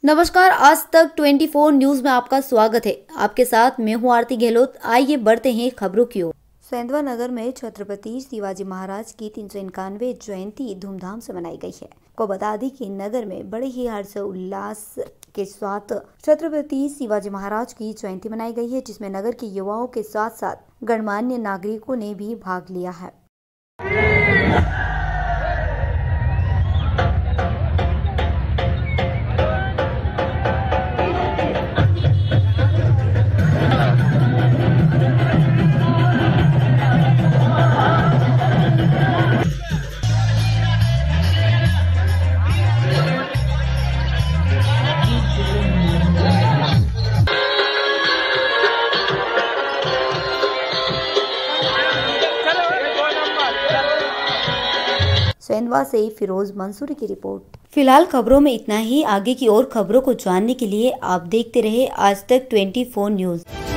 नमस्कार, आज तक 24 न्यूज में आपका स्वागत है। आपके साथ मैं हूँ आरती गहलोत। आइए बढ़ते हैं खबरों की ओर। सेंधवा नगर में छत्रपति शिवाजी महाराज की 391वीं जयंती धूमधाम से मनाई गई है। को बता दी कि नगर में बड़े ही हर्षोल्लास के साथ छत्रपति शिवाजी महाराज की जयंती मनाई गई है, जिसमें नगर के युवाओं के साथ साथ गणमान्य नागरिकों ने भी भाग लिया है। सेंधवा से फिरोज मंसूरी की रिपोर्ट। फिलहाल खबरों में इतना ही। आगे की और खबरों को जानने के लिए आप देखते रहे आज तक 24 न्यूज।